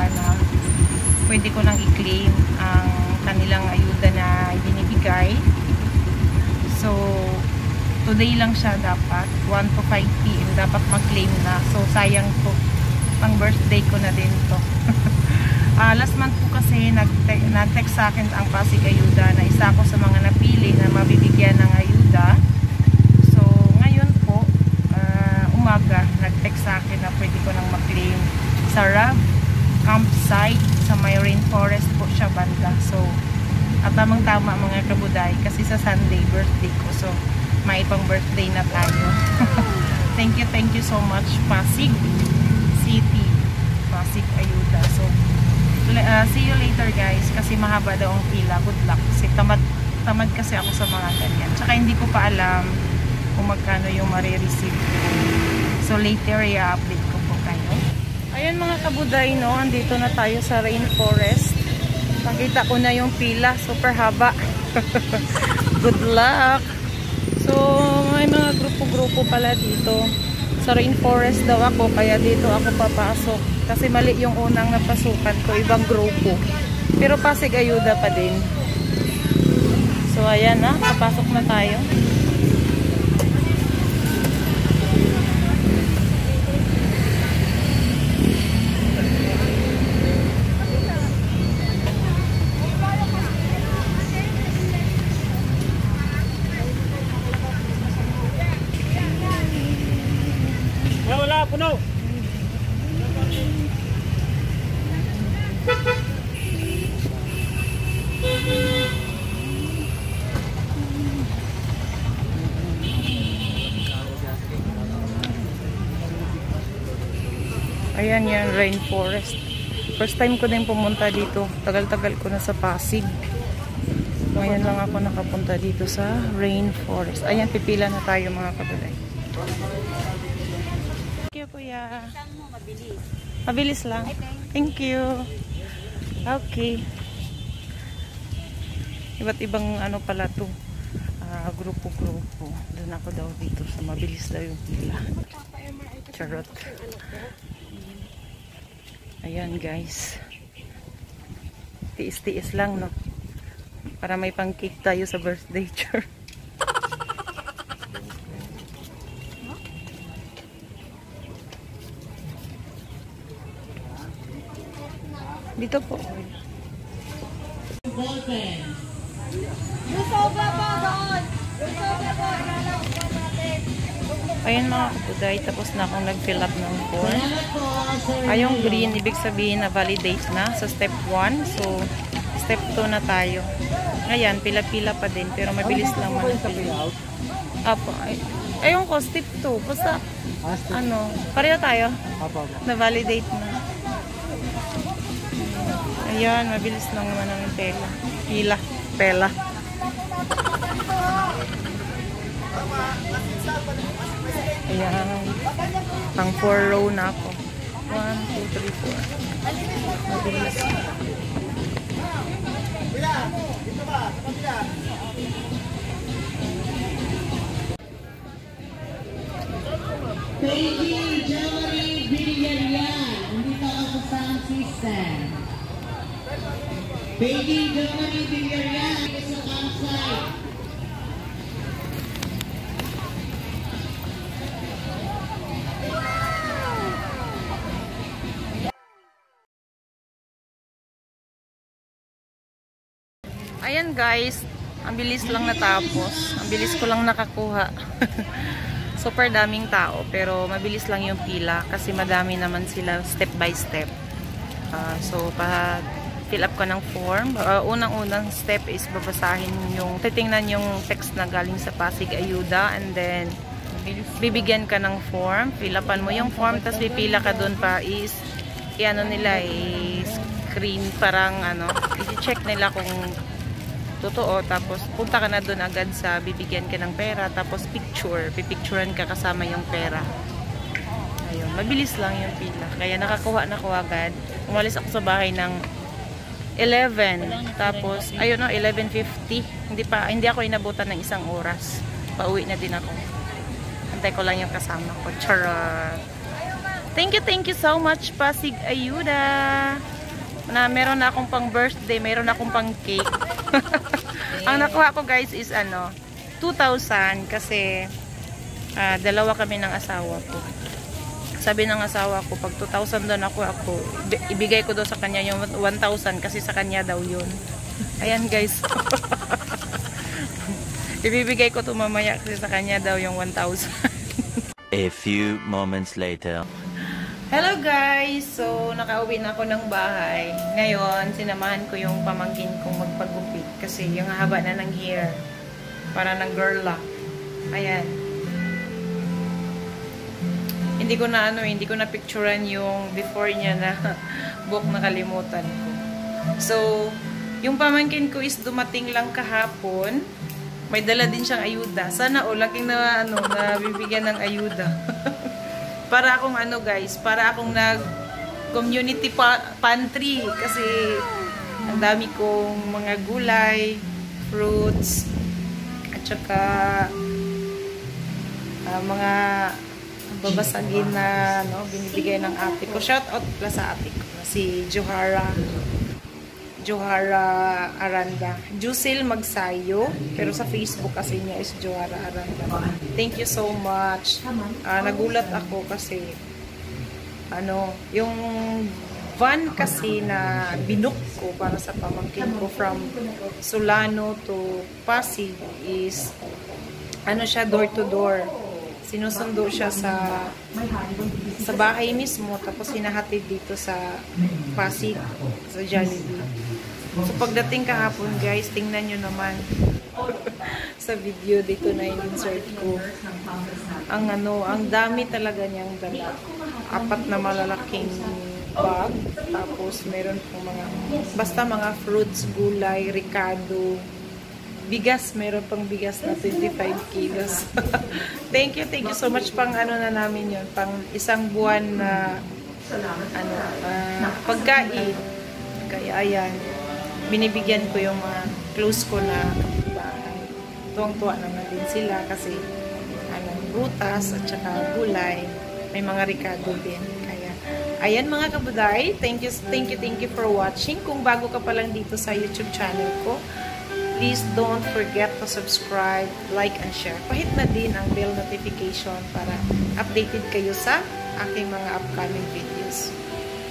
ayuda na pwede ko nang i-claim ang kanilang ayuda na ibinibigay. So, today lang siya dapat. 1 to 5 PM dapat mag-claim na. So, sayang to. Pang birthday ko na din to. Last month po kasi nag-text sa akin ang Pasig Ayuda na isa ako sa mga napili na mabibigyan ng ayuda. So, ngayon po, umaga, nag-text sa akin na pwede ko nang mag-claim sa RAV campsite sa may rainforest po siya banda. So, at tamang-tama mga kabuday kasi sa Sunday birthday ko. So, may pang birthday na tayo. Thank you so much Pasig City, Pasig Ayuda. So, see you later guys kasi mahaba daw ang pila. Good luck kasi tamad kasi ako sa mga ganyan. Tsaka hindi ko pa alam kung magkano yung marireceive ko. So, later i-update ko po kayo. Ayan mga kabuday, no, andito na tayo sa rainforest. Nakita ko na yung pila, super haba. Good luck. So, may mga grupo-grupo pala dito. Sa rainforest daw ako, kaya dito ako papasok. Kasi mali yung unang napasukan ko, ibang grupo. Pero Pasig Ayuda pa din. So, ayan na, papasok na tayo. Wala, puno. Ayan yan, rainforest. First time ko din pumunta dito. Tagal-tagal ko na sa Pasig. Ngayon lang ako nakapunta dito sa rainforest. Ayan, pipila na tayo mga kabalay. Thank you, kuya. Mabilis lang. Thank you. Okay. Iba't ibang ano pala to. Grupo-grupo. Doon ako daw dito sa mabilis daw yung pila. Charot. Ayan guys. Tiis-tiis lang, no? Para may pang-cake tayo sa birthday char. Dito po. Ayan mga kabuday, tapos na akong nag-fill up ng form. Yung green, ibig sabihin na validate na sa step 1. So, step 2 na tayo. Ayan, pila-pila pa din, pero mabilis lang man. Apo, ayun ko, step 2. Basta, ano, pareho tayo. Na-validate na. Ayan, mabilis lang naman ang pela. Ayan, pang 4 row na ako. 1, 2, 3, 4. Mabilis. Peggy Jewelry Villarreal. Hindi pa ako sa system. Peggy Jewelry Villarreal sa campsite. Ayan guys, ang bilis lang natapos. Ang bilis ko lang nakakuha. Super daming tao, pero mabilis lang yung pila kasi madami naman sila step by step. So, fill up ko ng form. Unang-unang step is babasahin yung, titingnan yung text na galing sa Pasig Ayuda, and then bibigyan ka ng form. Fill upan mo yung form, tapos pipila ka dun pa is, i-ano nila, screen, parang ano, i-check nila kung totoo, tapos punta ka na doon agad sa bibigyan ka ng pera, tapos pipicturean ka kasama yung pera. Ayun, mabilis lang yung pila. Kaya nakakuha na ko agad. Umalis ako sa bahay ng 11, tapos ayun no, 11:50. Hindi ako inabutan ng 1 oras. Pauwi na din ako. Antay ko lang yung kasama ko. Charot. Thank you so much, Pasig Ayuda. Na meron na akong pang birthday, meron na akong pang cake. Ang nakuha ko guys is 2,000 kasi dalawa kami ng asawa ko. Sabi ng asawa ko, pag 2,000 doon ako, ibigay ko doon sa kanya yung 1,000 kasi sa kanya daw yun. Ayan guys. Ibibigay ko to mamaya kasi sa kanya daw yung 1,000. A few moments later. Hello guys! So, nakauwi na ako ng bahay. Ngayon, sinamahan ko yung pamangkin kong magpagupit kasi yung haba na ng hair. Para ng girl lock. Ayan. Hindi ko na picturean yung before niya na buhok nakalimutan ko. So, yung pamangkin ko is dumating lang kahapon. May dala din siyang ayuda. Sana laking na bibigyan ng ayuda. Para akong guys, para akong nag-community pantry kasi ang dami kong mga gulay, fruits, at saka mga babasagin na binibigay ng ate ko. Shout out pala sa ate ko, si Johara Aranda. Jusil Magsayo. Pero sa Facebook kasi niya is Johara Aranda. Thank you so much. Nagulat ako kasi yung van kasi na binook ko para sa pamangkin ko from Solano to Pasig is siya door to door. Sinusundo siya sa bahay mismo tapos hinahatid dito sa Pasig sa Jollibee. So pagdating kahapon guys, tingnan nyo naman sa video dito na in-insert ko. Ang dami talaga niyang dala. 4 na malalaking bag. Tapos meron pong mga fruits, gulay, ricado, bigas, meron pang bigas na 25 kilos. Thank you so much pang na namin yun, pang isang buwan na pagkain. Kaya ayan, binibigyan ko yung mga close ko na bahay. Tuwang-tuwa naman din sila kasi prutas at saka gulay, may mga ricado din. Kaya ayan mga kabuday, thank you for watching. Kung bago ka pa lang dito sa YouTube channel ko, please don't forget to subscribe, like, and share. Pahit na din ang bell notification para updated kayo sa aking mga upcoming videos.